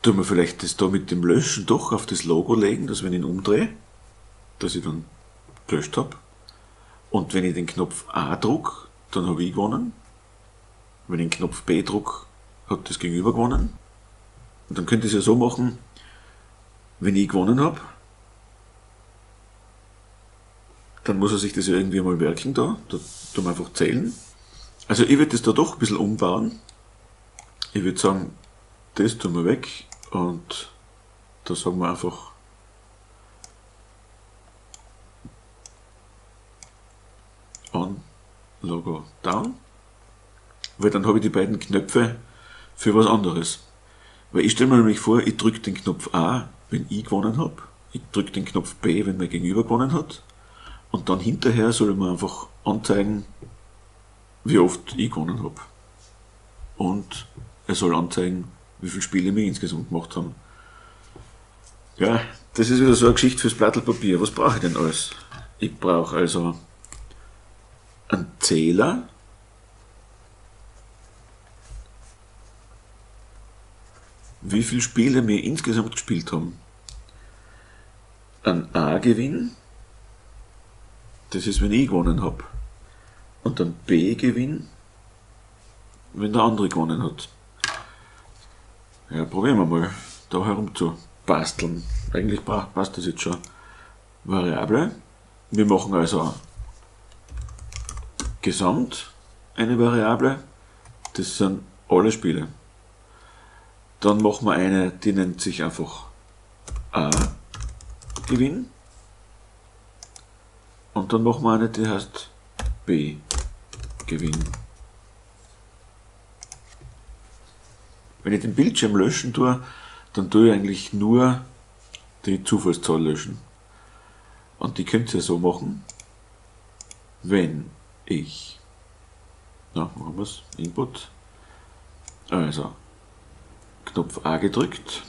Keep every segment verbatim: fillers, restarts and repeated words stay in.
tun wir vielleicht das da mit dem Löschen doch auf das Logo legen, dass wenn ich ihn umdrehe, dass ich dann gelöscht habe. Und wenn ich den Knopf A drücke, dann habe ich gewonnen. Wenn ich den Knopf B drücke, hat das Gegenüber gewonnen. Und dann könnte ich es ja so machen, wenn ich gewonnen habe, dann muss er sich das ja irgendwie mal merken da. Da tun wir einfach zählen. Also ich würde das da doch ein bisschen umbauen. Ich würde sagen, das tun wir weg und da sagen wir einfach on, Logo down, weil dann habe ich die beiden Knöpfe für was anderes. Weil ich stelle mir nämlich vor, ich drücke den Knopf A, wenn ich gewonnen habe, ich drücke den Knopf B, wenn mein Gegenüber gewonnen hat, und dann hinterher soll ich mir einfach anzeigen, wie oft ich gewonnen habe. Und er soll anzeigen, wie viele Spiele wir insgesamt gemacht haben. Ja, das ist wieder so eine Geschichte fürs Plattelpapier. Was brauche ich denn alles? Ich brauche also einen Zähler, wie viele Spiele wir insgesamt gespielt haben. Ein A-Gewinn, das ist, wenn ich gewonnen habe. Und ein B-Gewinn, wenn der andere gewonnen hat. Ja, probieren wir mal, da herum zu basteln. Eigentlich passt das jetzt schon. Variable. Wir machen also Gesamt eine Variable. Das sind alle Spiele. Dann machen wir eine, die nennt sich einfach A-Gewinn. Und dann machen wir eine, die heißt B-Gewinn. Wenn ich den Bildschirm löschen tue, dann tue ich eigentlich nur die Zufallszahl löschen. Und die könnt ihr so machen, wenn ich, na, machen wir es, Input, also Knopf A gedrückt,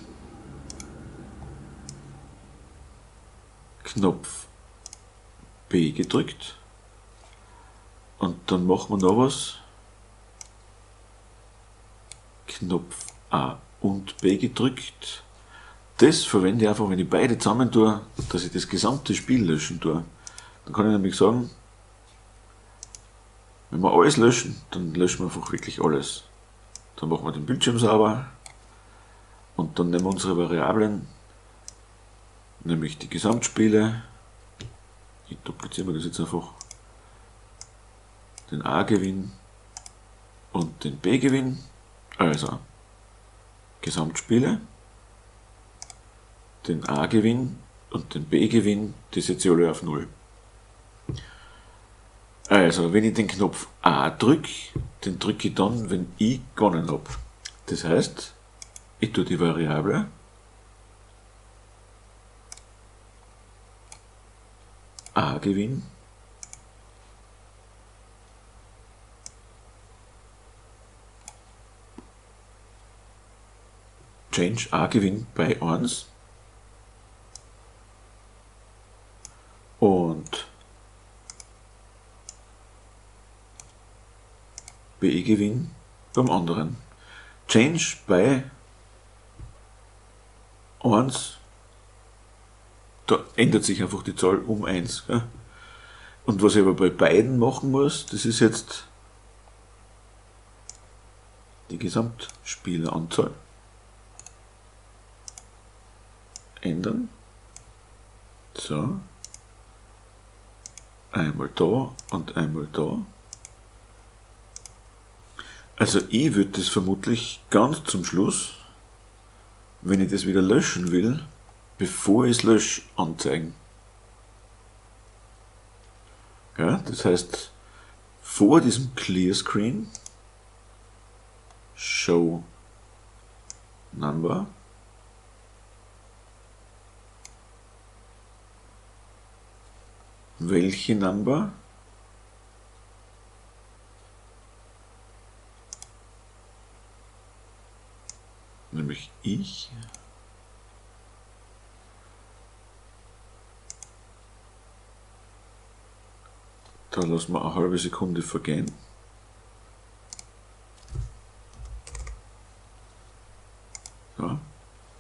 Knopf B gedrückt und dann machen wir noch was, Knopf A und B gedrückt. Das verwende ich einfach, wenn ich beide zusammen tue, dass ich das gesamte Spiel löschen tue. Dann kann ich nämlich sagen, wenn wir alles löschen, dann löschen wir einfach wirklich alles. Dann machen wir den Bildschirm sauber und dann nehmen wir unsere Variablen, nämlich die Gesamtspiele. Ich dupliziere mir das jetzt einfach, den A-Gewinn und den B-Gewinn. Also Gesamtspiele, den A-Gewinn und den B-Gewinn, die setze ich alle auf null. Also, wenn ich den Knopf A drücke, den drücke ich dann, wenn ich gewonnen habe. Das heißt, ich tue die Variable A-Gewinn Change A-Gewinn bei eins und B-Gewinn beim anderen. Change bei eins, da ändert sich einfach die Zahl um eins. Gell? Und was ich aber bei beiden machen muss, das ist jetzt die Gesamtspieleranzahl. Ändern. So. Einmal da und einmal da. Also ich würde das vermutlich ganz zum Schluss, wenn ich das wieder löschen will, bevor ich es lösche, anzeigen. Ja, das heißt, vor diesem Clear Screen Show Number welche Number nämlich ich da lassen wir eine halbe Sekunde vergehen. Ja.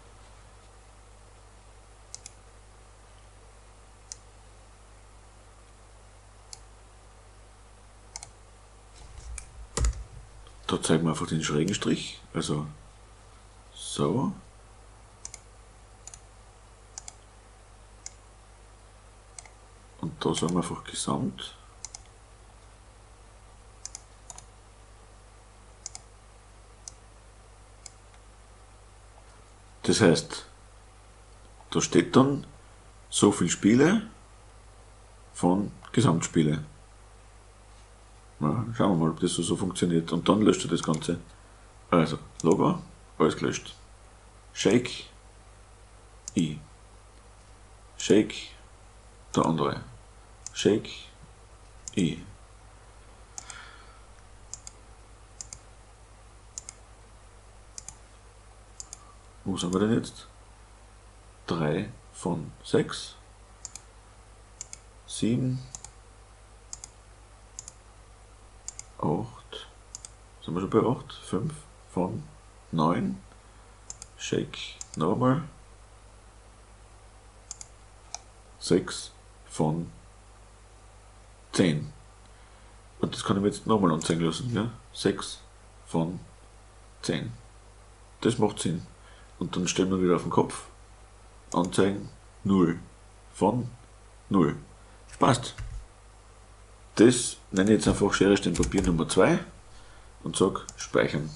Da zeigen wir einfach den schrägen Strich, also so. Und da sagen wir einfach Gesamt. Das heißt, da steht dann so viele Spiele von Gesamtspiele. Na, schauen wir mal, ob das so, so funktioniert. Und dann löscht er das Ganze. Also, Logo, alles gelöscht. Shake, I. Shake, der andere. Shake, I. Wo sind wir denn jetzt? drei von sechs. sieben. acht. Sind wir schon bei acht? fünf von neun. Shake nochmal. sechs von zehn. Und das kann ich mir jetzt nochmal anzeigen lassen. Ja? sechs von zehn. Das macht Sinn. Und dann stellen wir wieder auf den Kopf. Anzeigen null von null. Passt. Das nenne ich jetzt einfach Schere, Stein, Papier Nummer zwei und sage Speichern.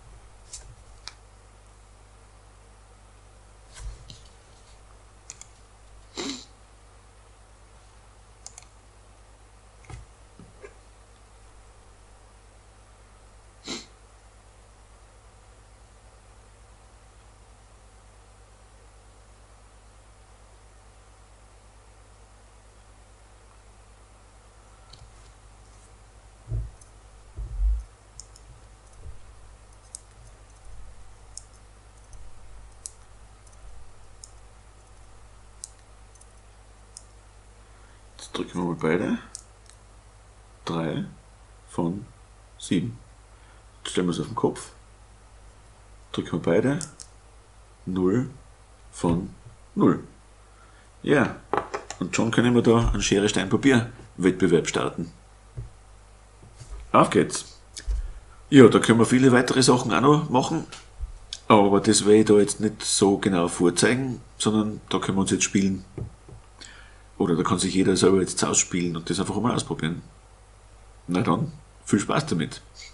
Jetzt drücken wir mal beide. drei von sieben. Jetzt stellen wir es auf den Kopf. Drücken wir beide. null von null. Ja, und schon können wir da einen Schere, Stein, Papier Wettbewerb starten. Auf geht's. Ja, da können wir viele weitere Sachen auch noch machen, aber das werde ich da jetzt nicht so genau vorzeigen, sondern da können wir uns jetzt spielen. Oder da kann sich jeder selber jetzt ausspielen und das einfach mal ausprobieren. Na dann, viel Spaß damit!